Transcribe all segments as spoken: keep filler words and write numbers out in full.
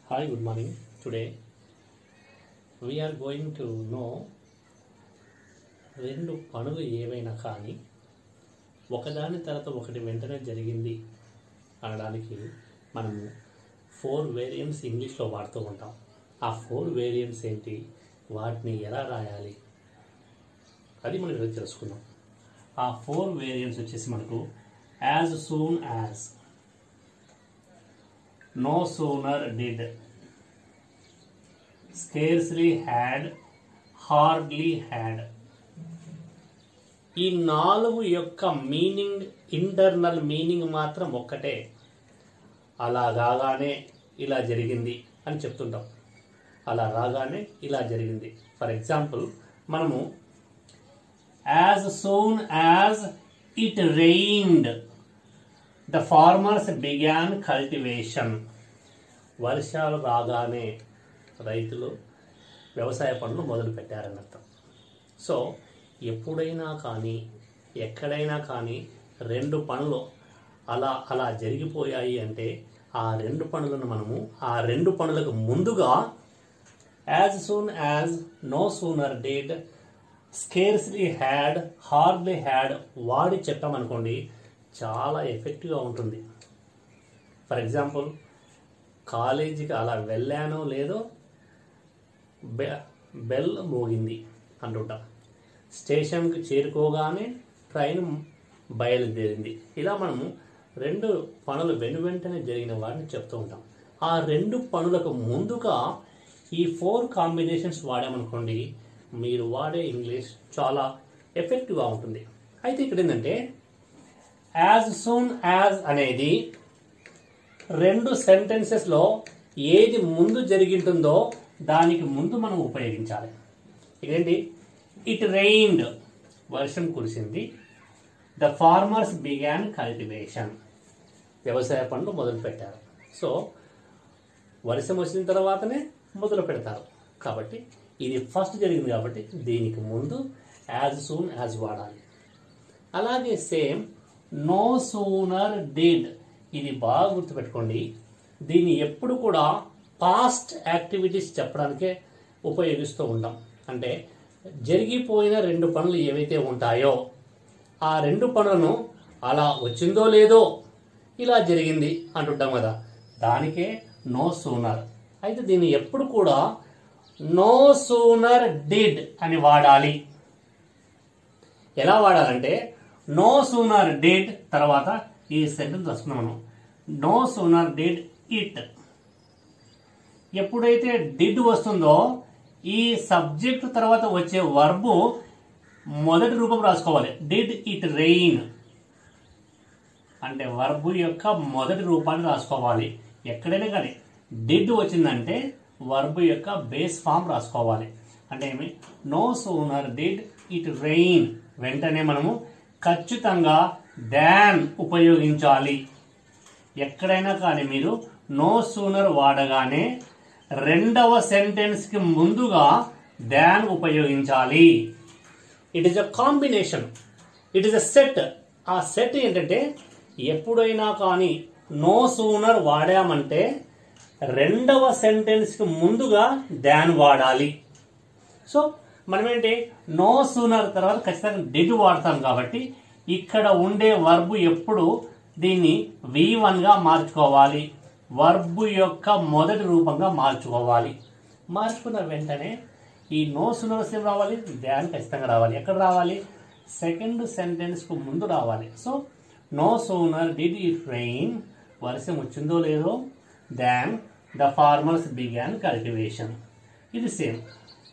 Hi, good morning. Today we are going to know రెండు పనులు ఏవైనా కానీ ఒకదాని తర్వాత ఒకటి వెంటనే జరిగింది అనడానికి మనము ఫోర్ వేరియంట్స్ ఇంగ్లీష్లో వాడుతూ ఉంటాం. ఆ ఫోర్ వేరియంట్స్ ఏంటి, వాటిని ఎలా రాయాలి, అది మనం ఈరోజు తెలుసుకుందాం. ఆ ఫోర్ వేరియంట్స్ వచ్చేసి మనకు as soon as, no sooner did, scarcely had, hardly had. ఈ నాలుగు యొక్క మీనింగ్, ఇంటర్నల్ మీనింగ్ మాత్రం ఒక్కటే. అలా రాగానే ఇలా జరిగింది అని చెప్తుంటాం. అలా రాగానే ఇలా జరిగింది. ఫర్ ఎగ్జాంపుల్ మనము as soon as it rained the farmers began cultivation. వర్షాలు రాగానే రైతులు వ్యవసాయ పనులు మొదలు పెట్టారని అర్థం. సో ఎప్పుడైనా కానీ ఎక్కడైనా కానీ రెండు పనులు అలా అలా జరిగిపోయాయి అంటే ఆ రెండు పనులను మనము ఆ రెండు పనులకు ముందుగా as soon as, no sooner did, scarcely had, hardly had వాడి చెప్పామనుకోండి, చాలా ఎఫెక్టివ్గా ఉంటుంది. ఫర్ ఎగ్జాంపుల్ కాలేజీకి అలా వెళ్ళానో లేదో బె బెల్ మోగింది అంటుంటాం. స్టేషన్కి చేరుకోగానే ట్రైన్ బయలుదేరింది. ఇలా మనము రెండు పనులు వెను వెంటనే జరిగిన వాటిని చెప్తూ ఉంటాం. ఆ రెండు పనులకు ముందుగా ఈ ఫోర్ కాంబినేషన్స్ వాడామనుకోండి, మీరు వాడే ఇంగ్లీష్ చాలా ఎఫెక్టివ్గా ఉంటుంది. అయితే ఇక్కడ ఏంటంటే యాజ్ సూన్ యాజ్ అనేది రెండు సెంటెన్సెస్లో ఏది ముందు జరిగింటుందో దానికి ముందు మనం ఉపయోగించాలి. ఇదేంటి, ఇట్ రెయిన్డ్ వర్షం కురిసింది, ద ఫార్మర్స్ బిగాన్ కల్టివేషన్ వ్యవసాయ పనులు మొదలు పెట్టారు. సో వర్షం వచ్చిన తర్వాతనే మొదలు పెడతారు కాబట్టి ఇది ఫస్ట్ జరిగింది కాబట్టి దీనికి ముందు యాజ్ సూన్ యాజ్ వాడాలి. అలాగే సేమ్ నో సూనర్ డిడ్, ఇది బాగా గుర్తుపెట్టుకోండి. దీన్ని ఎప్పుడు కూడా పాస్ట్ యాక్టివిటీస్ చెప్పడానికే ఉపయోగిస్తూ ఉంటాం. అంటే జరిగిపోయిన రెండు పనులు ఏవైతే ఉంటాయో ఆ రెండు పనులను అలా వచ్చిందో లేదో ఇలా జరిగింది అంటుంటాం కదా, దానికే నో సూనర్. అయితే దీన్ని ఎప్పుడు కూడా నో సూనర్ డిడ్ అని వాడాలి. ఎలా వాడాలంటే నో సూనర్ డిడ్ తర్వాత ఈ సెంటెన్స్ రాసుకున్నాం మనం, నో సూనర్ డిడ్ ఇట్. ఎప్పుడైతే డిడ్ వస్తుందో ఈ సబ్జెక్ట్ తర్వాత వచ్చే వర్బు మొదటి రూపం రాసుకోవాలి. డిడ్ ఇట్ రెయిన్ అంటే వర్బు యొక్క మొదటి రూపాన్ని రాసుకోవాలి. ఎక్కడైనా కానీ డిడ్ వచ్చిందంటే వర్బు యొక్క బేస్ ఫామ్ రాసుకోవాలి. అంటే ఏమి, no sooner did it rain వెంటనే మనము ఖచ్చితంగా దాన్ ఉపయోగించాలి. ఎక్కడైనా కానీ మీరు నో సూనర్ వాడగానే రెండవ సెంటెన్స్కి ముందుగా దాన్ ఉపయోగించాలి. It is a combination, it is a set. ఆ సెట్ ఏంటంటే ఎప్పుడైనా కానీ నో సూనర్ వాడామంటే రెండవ సెంటెన్స్కి ముందుగా దాన్ వాడాలి. సో మనం ఏంటి, నో సూనర్ తర్వాత ఖచ్చితంగా డిడ్ వాడతాం కాబట్టి ఇక్కడ ఉండే వర్బు ఎప్పుడు దీన్ని వి వన్గా మార్చుకోవాలి, వర్బు యొక్క మొదటి రూపంగా మార్చుకోవాలి. మార్చుకున్న వెంటనే ఈ నో సూనర్ సేమ్ రావాలి, దాన్ ఖచ్చితంగా రావాలి. ఎక్కడ రావాలి, సెకండ్ సెంటెన్స్కు ముందు రావాలి. So no sooner did it rain, వర్షం వచ్చిందో లేదో, than the farmers began cultivation. ఇది same,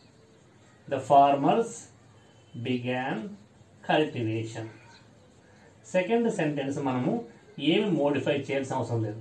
the farmers began cultivation. Second sentence మనము ఏమి మోడిఫై చేయాల్సిన అవసరం లేదు,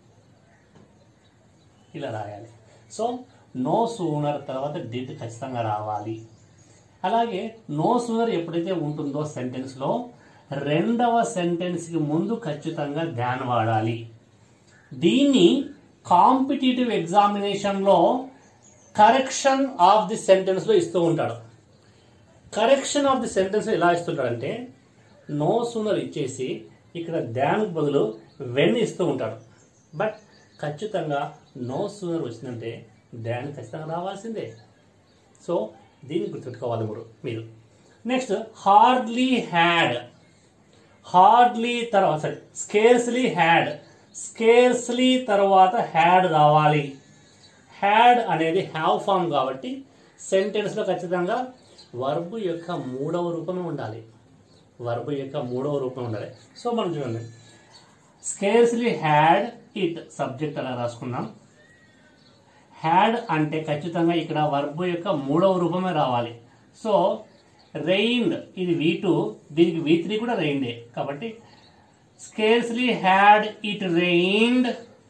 ఇలా రాయాలి. సో నో సూనర్ తర్వాత డిడ్ ఖచ్చితంగా రావాలి. అలాగే నో సూనర్ ఎప్పుడైతే ఉంటుందో సెంటెన్స్లో రెండవ సెంటెన్స్కి ముందు ఖచ్చితంగా దాన్ వాడాలి. దీన్ని కాంపిటేటివ్ ఎగ్జామినేషన్లో కరెక్షన్ ఆఫ్ ది సెంటెన్స్లో ఇస్తూ ఉంటాడు. కరెక్షన్ ఆఫ్ ది సెంటెన్స్ ఎలా ఇస్తుంటాడంటే నో సూనర్ ఇచ్చేసి ఇక్కడ దానికి బదులు వెన్ ఇస్తూ ఉంటాడు. బట్ ఖచ్చితంగా నో సూనర్ వచ్చిందంటే దాన్ ఖచ్చితంగా రావాల్సిందే. సో దీన్ని గుర్తుపెట్టుకోవాలి మీరు మీరు నెక్స్ట్ హార్డ్లీ హ్యాడ్. హార్డ్లీ తర్వాత సారీ స్కేర్స్లీ హ్యాడ్. స్కేర్స్లీ తర్వాత హ్యాడ్ రావాలి. హ్యాడ్ అనేది హ్యావ్ ఫామ్ కాబట్టి సెంటెన్స్లో ఖచ్చితంగా వర్బ్ యొక్క మూడవ రూపమే ఉండాలి. వర్బ్ యొక్క మూడవ రూపం ఉండాలి. సో మనం చూడండి, స్కేర్స్లీ హ్యాడ్ ఇట్ సబ్జెక్ట్ అలా రాసుకున్నాం. హ్యాడ్ అంటే ఖచ్చితంగా ఇక్కడ వర్బ్ యొక్క మూడవ రూపమే రావాలి. సో రెయిన్డ్ ఇది వి టూ, దీనికి వి త్రీ కూడా రెయిన్డే కాబట్టి స్కేర్స్లీ హ్యాడ్ ఇట్ రెయిన్డ్.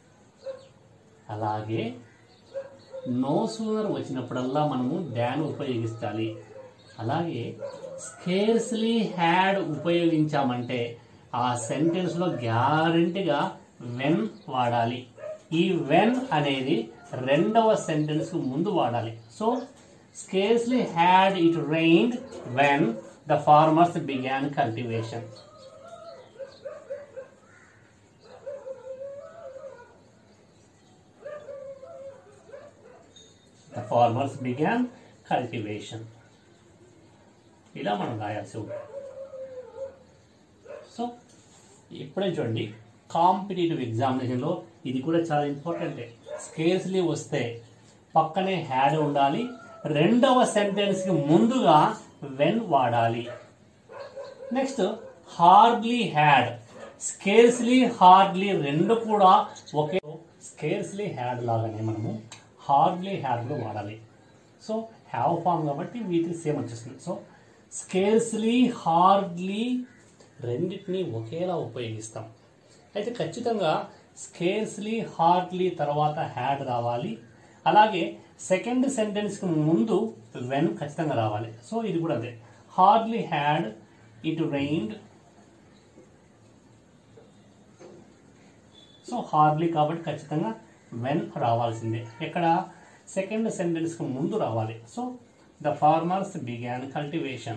అలాగే నో సూనర్ వచ్చినప్పుడల్లా మనము డాన్ ఉపయోగించాలి. అలాగే స్కేర్స్లీ హ్యాడ్ ఉపయోగించామంటే ఆ సెంటెన్స్లో గ్యారంటీగా వెన్ వాడాలి. ఈ వెన్ అనేది రెండవ సెంటెన్స్కు ముందు వాడాలి. So scarcely had it rained when the farmers began cultivation. The farmers began cultivation. ఇలా మనం రాయాల్సి ఉంటుంది. సో ఇప్పుడే చూడండి, కాంపిటేటివ్ ఎగ్జామినేషన్లో ఇది కూడా చాలా ఇంపార్టెంటే. స్కేర్స్లీ వస్తే పక్కనే హ్యాడ్ ఉండాలి, రెండవ సెంటెన్స్కి ముందుగా వెన్ వాడాలి. Next hardly had, scarcely hardly రెండు కూడా ఒకే. స్కేర్స్లీ హ్యాడ్ లాగానే మనము హార్డ్లీ హ్యాడ్లో వాడాలి. సో హ్యావ్ ఫామ్ కాబట్టి వీటికి సేమ్ వచ్చేస్తుంది. సో స్కేర్స్లీ హార్డ్లీ రెండింటినీ ఒకేలా ఉపయోగిస్తాం. అయితే ఖచ్చితంగా స్కేర్స్లీ హార్డ్లీ తర్వాత హ్యాడ్ రావాలి. అలాగే సెకండ్ సెంటెన్స్కి ముందు వెన్ ఖచ్చితంగా రావాలి. సో ఇది కూడా అదే, hardly had it rained. So hardly కాబట్టి ఖచ్చితంగా వెన్ రావాల్సిందే. ఎక్కడ సెకండ్ సెంటెన్స్కి ముందు రావాలి. So the farmers began cultivation.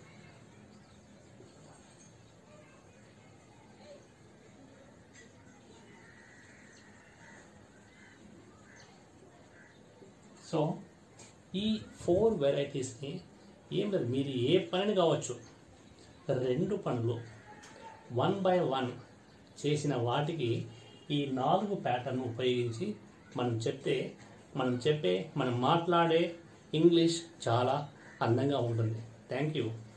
So ఈ ఫోర్ వెరైటీస్ని ఏం లేదు, మీరు ఏ పనిని కావచ్చు, రెండు పనులు వన్ బై వన్ చేసిన వాటికి ఈ నాలుగు ప్యాటర్న్ ఉపయోగించి మనం చెప్తే మనం చెప్పే మనం మాట్లాడే ఇంగ్లీష్ చాలా అందంగా ఉంటుంది. Thank you.